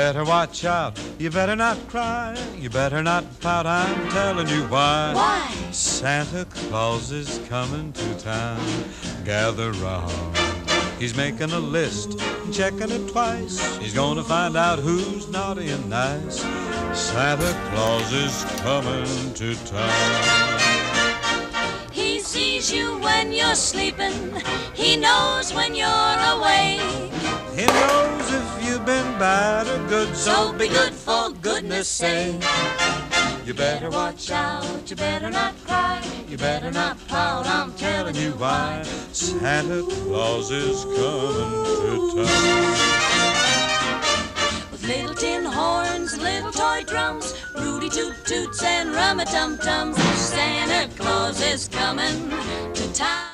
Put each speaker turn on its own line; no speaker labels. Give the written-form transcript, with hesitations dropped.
better watch out, you better not cry, you better not pout, I'm telling you why.
Why?
Santa Claus is coming to town. Gather round. He's making a list, checking it twice. He's gonna find out who's naughty and nice. Santa Claus is coming to town.
He sees you when you're sleeping. He knows when you're awake.
He knows if you've been bad or good,
So be good for goodness sake.
you better watch out,
You better not cry.
you better not pout, I'm telling you why. Santa Claus is coming to town.
With little tin horns and little toy drums, Rudy Toot Toots and Rum-a-Tum-Tums, Santa Claus is coming to town.